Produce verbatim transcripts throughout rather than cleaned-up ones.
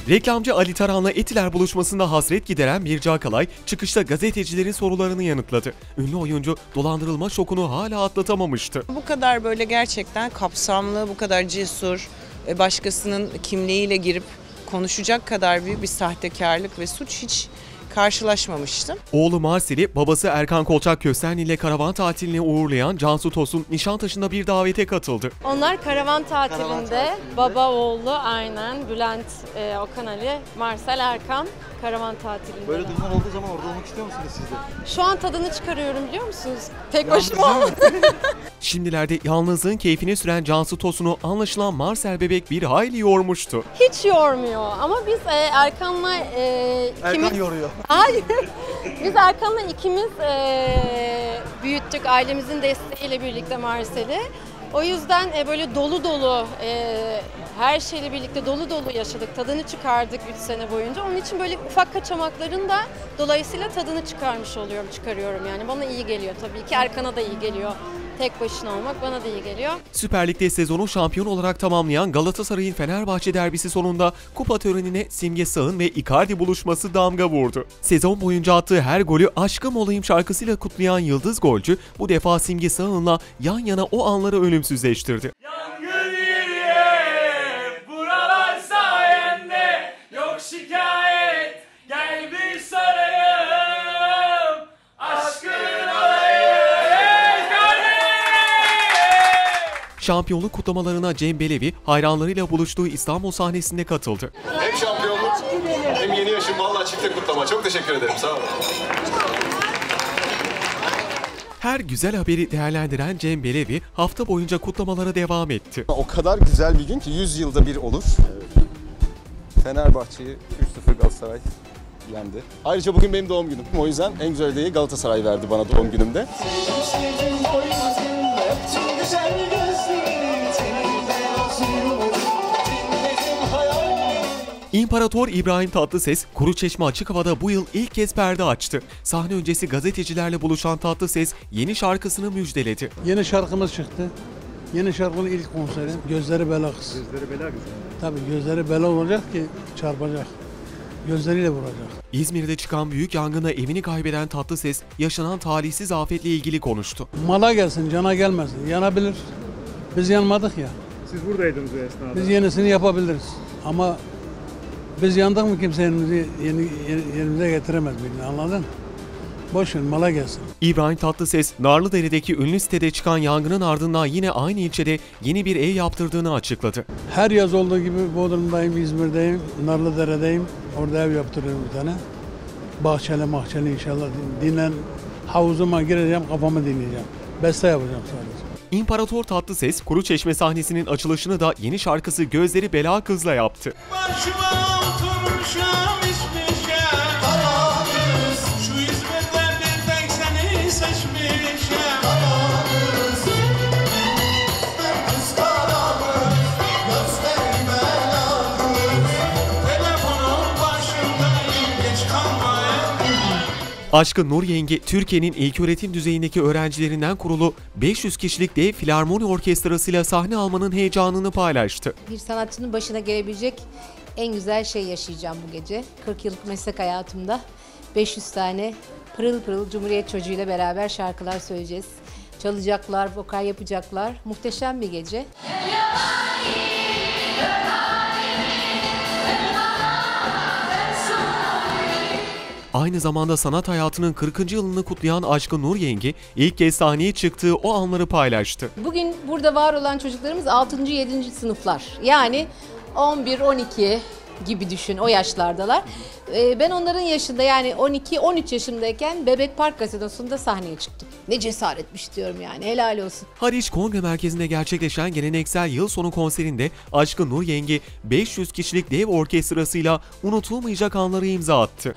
Reklamcı Ali Taran'la Etiler buluşmasında hasret gideren Birce Akalay, çıkışta gazetecilerin sorularını yanıtladı. Ünlü oyuncu dolandırılma şokunu hala atlatamamıştı. Bu kadar böyle gerçekten kapsamlı, bu kadar cesur, başkasının kimliğiyle girip konuşacak kadar büyük bir sahtekarlık ve suç hiç karşılaşmamıştım. Oğlu Marsil'i babası Erkan Kolçak Köstenli ile karavan tatiline uğurlayan Cansu Tosun Nişantaşı'nda bir davete katıldı. Onlar karavan tatilinde, karavan tatilinde. baba oğlu aynen Bülent e, Okan Ali, Marcel Erkan karavan tatilinde. Böyle durumlar olduğu zaman orada olmak istiyor musunuz siz de? Şu an tadını çıkarıyorum biliyor musunuz? Tek başıma. Şimdilerde yalnızlığın keyfini süren Cansu Tosun'u anlaşılan Marcel bebek bir hayli yormuştu. Hiç yormuyor ama biz e, Erkan'la e, Erkan ikimiz... yoruyor. Hayır. Biz Erkan'la ikimiz e, büyüttük ailemizin desteğiyle birlikte Marcel'i. O yüzden e, böyle dolu dolu, e, her şeyle birlikte dolu dolu yaşadık. Tadını çıkardık üç sene boyunca. Onun için böyle ufak kaçamakların da dolayısıyla tadını çıkarmış oluyorum, çıkarıyorum yani. Bana iyi geliyor tabii ki. Erkan'a da iyi geliyor. Tek başına olmak bana da iyi geliyor. Süper Lig'de sezonu şampiyon olarak tamamlayan Galatasaray'ın Fenerbahçe derbisi sonunda kupa törenine Simge Sağ'ın ve Icardi buluşması damga vurdu. Sezon boyunca attığı her golü Aşkım Olayım şarkısıyla kutlayan yıldız golcü bu defa Simge Sağ'ınla yan yana o anları ölümsüzleştirdi. Yangın yeri, buralar sayende, yok şikayet, gel bir sarayım, aşkın olayım. Şampiyonluk kutlamalarına Cem Belevi hayranlarıyla buluştuğu İstanbul sahnesinde katıldı. Hem şampiyonluk hem yeni yaşım, vallahi çifte kutlama. Çok teşekkür ederim. Sağ olun. Her güzel haberi değerlendiren Cem Belevi hafta boyunca kutlamalara devam etti. O kadar güzel bir gün ki yüz yılda bir olur. Fenerbahçe'yi üç sıfır Galatasaray yendi. Ayrıca bugün benim doğum günüm. O yüzden en güzel hediyeyi Galatasaray verdi bana doğum günümde. İmparator İbrahim Tatlıses, Kuruçeşme açık havada bu yıl ilk kez perde açtı. Sahne öncesi gazetecilerle buluşan Tatlıses yeni şarkısını müjdeledi. Yeni şarkımız çıktı. Yeni şarkının ilk konseri. Gözleri bela kız. Gözleri bela kız. Tabii gözleri bela olacak ki çarpacak. Gözleriyle vuracak. İzmir'de çıkan büyük yangına evini kaybeden Tatlıses, yaşanan talihsiz afetle ilgili konuştu. Mala gelsin, cana gelmesin. Yanabilir. Biz yanmadık ya. Siz buradaydınız o esnada. Biz yenisini yapabiliriz. Ama biz yandık mı kimse yerimizi, yeni, yerimize getiremez birini, anladın? Boş ver, mala gelsin. İbrahim Tatlıses, Narlıdere'deki ünlü sitede çıkan yangının ardından yine aynı ilçede yeni bir ev yaptırdığını açıkladı. Her yaz olduğu gibi Bodrum'dayım, İzmir'deyim, Narlıdere'deyim. Orada ev yaptırıyorum bir tane. Bahçeli mahçeli inşallah. Dinlen, havuzuma gireceğim, kafamı dinleyeceğim. Beste yapacağım sadece. İmparator Tatlıses, Kuruçeşme sahnesinin açılışını da yeni şarkısı Gözleri Bela Kız'la yaptı. Başıma oturmuşum içmişim, kara kız. Şu İzmir'den bir tek seni seçmişim, kara kız. Ben kız kara kız, gözlerim bela kız. Telefonun başındayım, geç kalmayın. Aşkın Nur Yengi, Türkiye'nin ilköğretim düzeyindeki öğrencilerinden kurulu beş yüz kişilik dev filarmoni orkestrasıyla sahne almanın heyecanını paylaştı. Bir sanatçının başına gelebilecek en güzel şey yaşayacağım bu gece. kırk yıllık meslek hayatımda beş yüz tane pırıl pırıl Cumhuriyet çocuğuyla beraber şarkılar söyleyeceğiz. Çalacaklar, vokal yapacaklar. Muhteşem bir gece. Aynı zamanda sanat hayatının kırkıncı yılını kutlayan Aşkın Nur Yengi, ilk kez sahneye çıktığı o anları paylaştı. Bugün burada var olan çocuklarımız altıncı yedinci sınıflar. Yani on bir on iki gibi düşün, o yaşlardalar. Ee, ben onların yaşında yani on iki on üç yaşımdayken Bebek Park Gazinosu'nda sahneye çıktım. Ne cesaretmiş diyorum yani, helal olsun. Haliç Kongre Merkezi'nde gerçekleşen geleneksel yıl sonu konserinde Aşkın Nur Yengi beş yüz kişilik dev orkestrasıyla unutulmayacak anları imza attı.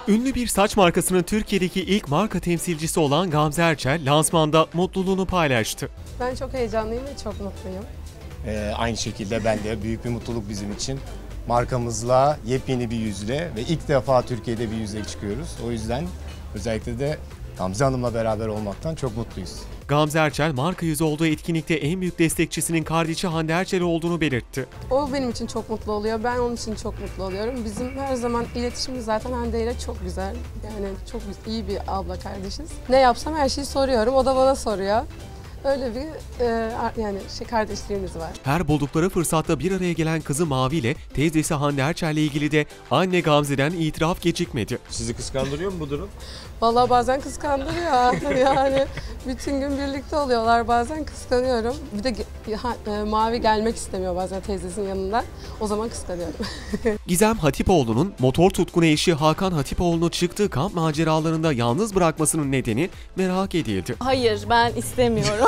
Ünlü bir saç markasının Türkiye'deki ilk marka temsilcisi olan Gamze Erçel, lansmanda mutluluğunu paylaştı. Ben çok heyecanlıyım ve çok mutluyum. Ee, aynı şekilde ben de büyük bir mutluluk bizim için. Markamızla yepyeni bir yüzle ve ilk defa Türkiye'de bir yüzle çıkıyoruz. O yüzden özellikle de Gamze Hanım'la beraber olmaktan çok mutluyuz. Gamze Erçel, marka yüzü olduğu etkinlikte en büyük destekçisinin kardeşi Hande Erçel olduğunu belirtti. O benim için çok mutlu oluyor. Ben onun için çok mutlu oluyorum. Bizim her zaman iletişimimiz zaten Hande ile çok güzel. Yani çok iyi bir abla kardeşiz. Ne yapsam her şeyi soruyorum. O da bana soruyor. Öyle bir e, yani şey kardeşliğimiz var. Her buldukları fırsatta bir araya gelen kızı Mavi ile teyzesi Hande Erçel'le ilgili de anne Gamze'den itiraf gecikmedi. Sizi kıskandırıyor mu bu durum? Vallahi bazen kıskandırıyor. Yani bütün gün birlikte oluyorlar. Bazen kıskanıyorum. Bir de ha, e, Mavi gelmek istemiyor bazen teyzesinin yanında. O zaman kıskanıyorum. Gizem Hatipoğlu'nun motor tutkunu eşi Hakan Hatipoğlu'nu çıktığı kamp maceralarında yalnız bırakmasının nedeni merak edildi. Hayır, ben istemiyorum.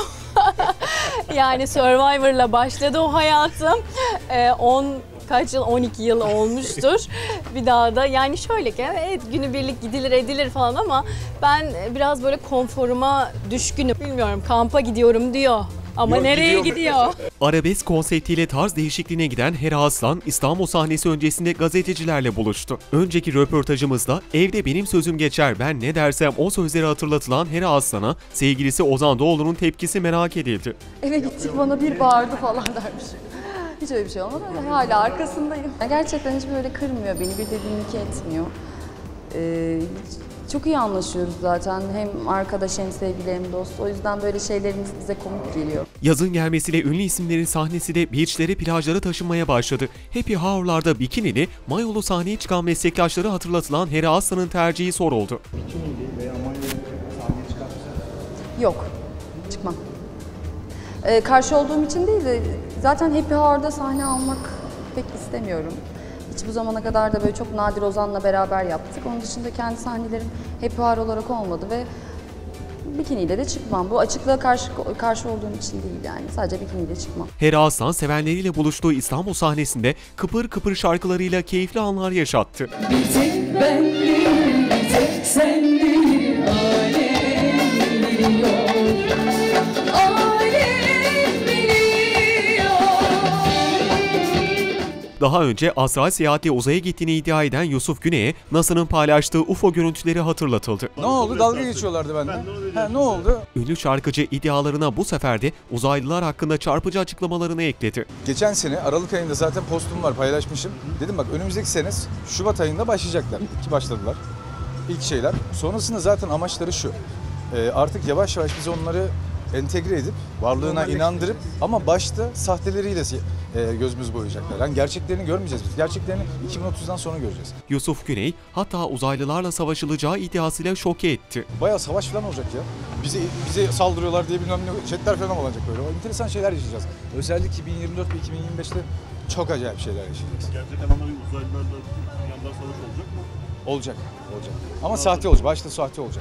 Yani Survivor'la başladı o hayatım. on kaç yıl, on iki yıl olmuştur. Bir daha da yani şöyle ki evet günübirlik gidilir edilir falan ama ben biraz böyle konforuma düşkünüm. Bilmiyorum, kampa gidiyorum diyor. Ama Yok, nereye gidiyor. gidiyor? Arabesk konseptiyle tarz değişikliğine giden Hera Aslan, İstanbul sahnesi öncesinde gazetecilerle buluştu. Önceki röportajımızda evde benim sözüm geçer, ben ne dersem o sözleri hatırlatılan Hera Aslan'a sevgilisi Ozan Doğulu'nun tepkisi merak edildi. Eve gittik bana bir bağırdı falan dermiş. Hiç öyle bir şey olmadı. Hala arkasındayım. Gerçekten hiç böyle kırmıyor beni, bir dediğim iki etmiyor. Ee, çok iyi anlaşıyoruz zaten. Hem arkadaş hem sevgili hem dost. O yüzden böyle şeylerimiz bize komik geliyor. Yazın gelmesiyle ünlü isimlerin sahnesi de beachlere, plajlara taşınmaya başladı. Happy Hour'larda bikinili, mayolu sahneye çıkan meslektaşları hatırlatılan Hera Aslan'ın tercihi soruldu. Bikinili veya mayolu sahneye çıkar mısınız? Yok, çıkmam. Ee, karşı olduğum için değil de zaten Happy Hour'da sahne almak pek istemiyorum. Hiç bu zamana kadar da böyle çok nadir Ozan'la beraber yaptık. Onun dışında kendi sahnelerim Happy Hour olarak olmadı ve bikiniyle de çıkmam. Bu açıklığa karşı karşı olduğum için değil yani. Sadece bikiniyle çıkmam. Hera Aslan sevenleriyle buluştuğu İstanbul sahnesinde kıpır kıpır şarkılarıyla keyifli anlar yaşattı. Bir tek ben değil, bir tek sen değil, alem biliyor. Daha önce astral seyahatle uzaya gittiğini iddia eden Yusuf Güney'e NASA'nın paylaştığı U F O görüntüleri hatırlatıldı. Ne oldu? Dalga geçiyorlardı benden. Ha, ne oldu? Ünlü şarkıcı iddialarına bu sefer de uzaylılar hakkında çarpıcı açıklamalarını ekledi. Geçen sene Aralık ayında zaten postum var, paylaşmışım. Dedim bak önümüzdeki sene Şubat ayında başlayacaklar. Ki başladılar. İlk şeyler. Sonrasında zaten amaçları şu. Ee, artık yavaş yavaş biz onları entegre edip, varlığına inandırıp ama başta sahteleriyle e, gözümüz boyayacaklar. Yani gerçeklerini görmeyeceğiz biz. Gerçeklerini iki bin otuzdan sonra göreceğiz. Yusuf Güney hatta uzaylılarla savaşılacağı iddiasıyla şoke etti. Bayağı savaş falan olacak ya. Bize bize saldırıyorlar diye bilmem ne jetler falan olacak böyle. O enteresan şeyler yaşayacağız. Özellikle iki bin yirmi dört ve iki bin yirmi beşte çok acayip şeyler yaşayacağız. Gerçekten ama uzaylılarla yandan savaş olacak mı? Olacak, olacak. Ama sahte olacak. Başta sahte olacak.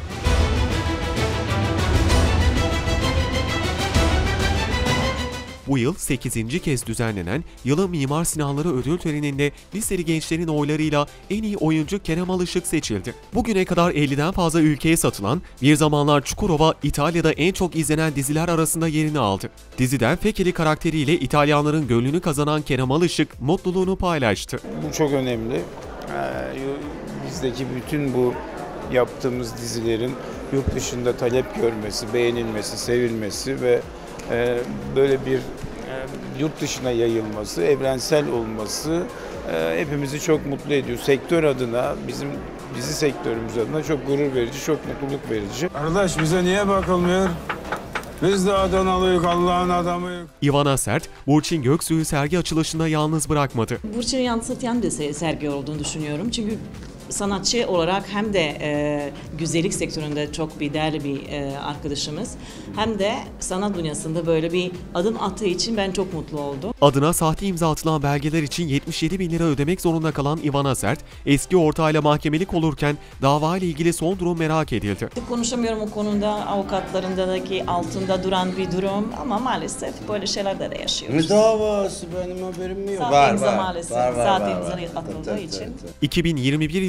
Bu yıl sekizinci kez düzenlenen Yılın Mimar Sinanları ödül töreninde liseli gençlerin oylarıyla en iyi oyuncu Kerem Alışık seçildi. Bugüne kadar elliden fazla ülkeye satılan Bir Zamanlar Çukurova İtalya'da en çok izlenen diziler arasında yerini aldı. Diziden Fekeli karakteriyle İtalyanların gönlünü kazanan Kerem Alışık mutluluğunu paylaştı. Bu çok önemli. Bizdeki bütün bu yaptığımız dizilerin yurt dışında talep görmesi, beğenilmesi, sevilmesi ve böyle bir yurt dışına yayılması, evrensel olması hepimizi çok mutlu ediyor. Sektör adına, bizim dizi sektörümüz adına çok gurur verici, çok mutluluk verici. Arkadaş bize niye bakılmıyor? Biz de Adanalıyık, Allah'ın adamıyık. Ivana Sert, Burçin Göksu'yu sergi açılışında yalnız bırakmadı. Burçin'i yansıtan bir sergi olduğunu düşünüyorum. Çünkü sanatçı olarak hem de e, güzellik sektöründe çok bir değerli bir e, arkadaşımız, hem de sanat dünyasında böyle bir adım attığı için ben çok mutlu oldum. Adına sahte imza atılan belgeler için yetmiş yedi bin lira ödemek zorunda kalan Ivana Sert, eski ortağıyla mahkemelik olurken dava ile ilgili son durum merak edildi. Konuşamıyorum o konuda, avukatlarındaki altında duran bir durum ama maalesef böyle şeylerde de yaşıyoruz. Ne davası, benim haberim yok. Sahte var, imza var, maalesef, var, var, sahte var, imza var. atıldığı Tabii, için. tabii, tabii. iki bin yirmi bir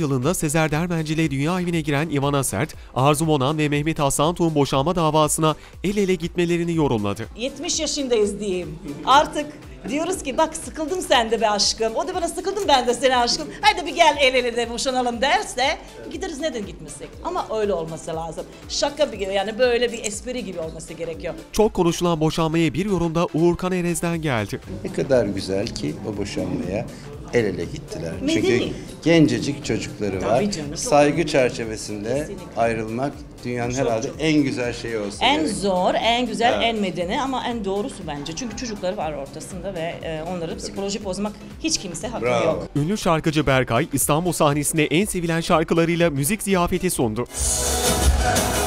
yılında Sezer Dermenci ile dünya evine giren Ivana Sert, Arzu Monan ve Mehmet Aslantuğ'un boşanma davasına el ele gitmelerini yorumladı. yetmiş yaşındayız diyeyim. Artık diyoruz ki bak sıkıldım sen de be aşkım. O da bana sıkıldım ben de seni aşkım. Hadi bir gel el ele de boşanalım derse gideriz, neden gitmesek. Ama öyle olması lazım. Şaka bir yani böyle bir espri gibi olması gerekiyor. Çok konuşulan boşanmaya bir yorumda Uğurkan Erez'den geldi. Ne kadar güzel ki o boşanmaya el ele gittiler. Medeni. Çünkü gencecik çocukları Tabii var. canım, çok Saygı önemli. çerçevesinde Kesinlikle. ayrılmak dünyanın Çok, herhalde çok. en güzel şeyi olsa En gerek. zor, en güzel, Evet. en medeni ama en doğrusu bence. Çünkü çocukları var ortasında ve e, onları psikoloji bozmak hiç kimse hakkı Bravo. yok. Ünlü şarkıcı Berkay, İstanbul sahnesinde en sevilen şarkılarıyla müzik ziyafeti sundu.